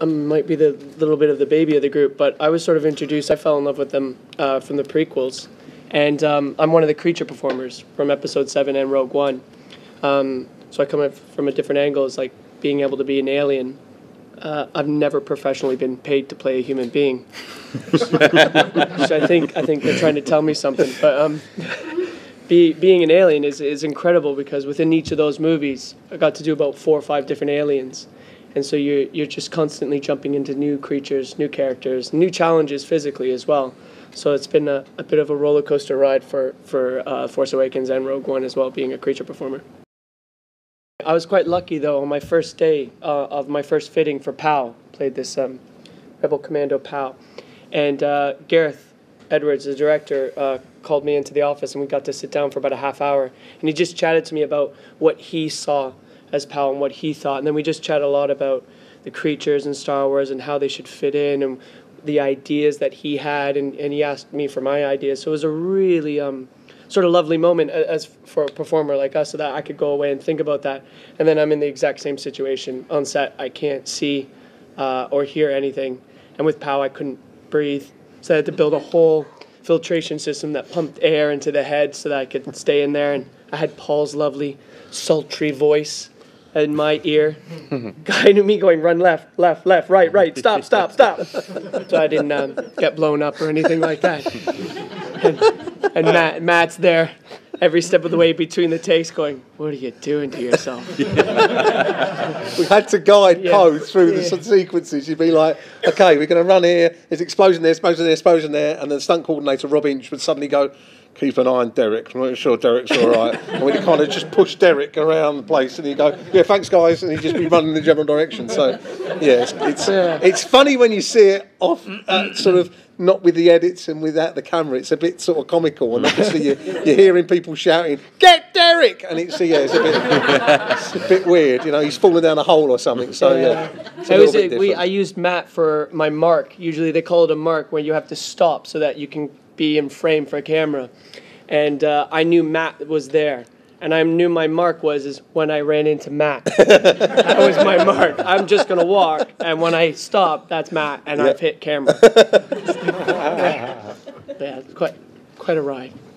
might be the little bit of the baby of the group, but I was sort of introduced. I fell in love with them from the prequels, and I'm one of the creature performers from Episode 7 and Rogue One. So I come at from a different angle, it's like being able to be an alien. I've never professionally been paid to play a human being. So I think they're trying to tell me something. But being an alien is incredible, because within each of those movies, I got to do about 4 or 5 different aliens. And so you're just constantly jumping into new creatures, new characters, new challenges physically as well. So it's been a bit of a roller coaster ride for Force Awakens and Rogue One as well, being a creature performer. I was quite lucky, though, on my first day of my first fitting for POW, played this Rebel Commando POW. And Gareth Edwards, the director, called me into the office, and we got to sit down for about a half hour. And he just chatted to me about what he saw as POW and what he thought. And then we just chatted a lot about the creatures in Star Wars and how they should fit in and the ideas that he had. And he asked me for my ideas. So it was a really sort of lovely moment as for a performer like us, so that I could go away and think about that. And then I'm in the exact same situation on set. I can't see or hear anything. And with POW, I couldn't breathe. So I had to build a whole filtration system that pumped air into the head so that I could stay in there. And I had Paul's lovely, sultry voice in my ear, guiding me, going, run left, left, left, right, right, stop, stop, stop. So I didn't get blown up or anything like that. And Matt's there every step of the way between the takes going, what are you doing to yourself? We had to guide Poe through the sequences. You'd be like, okay, we're going to run here, there's explosion there, explosion there, explosion there, and the stunt coordinator, Rob Inch, would suddenly go, keep an eye on Derek, I'm not sure Derek's all right. And we'd kind of just push Derek around the place, and he'd go, yeah, thanks guys, and he'd just be running in the general direction. So, yeah, it's funny when you see it off, sort of, not with the edits and without the camera. It's a bit sort of comical, and obviously you're hearing people shouting, "Get Derek!" And it's a bit weird. You know, he's falling down a hole or something. So I used Matt for my mark. Usually they call it a mark, where you have to stop so that you can be in frame for a camera. And I knew Matt was there. And I knew my mark is when I ran into Matt. That was my mark. I'm just going to walk, and when I stop, that's Matt, and I've hit camera. Yeah, it's quite a ride.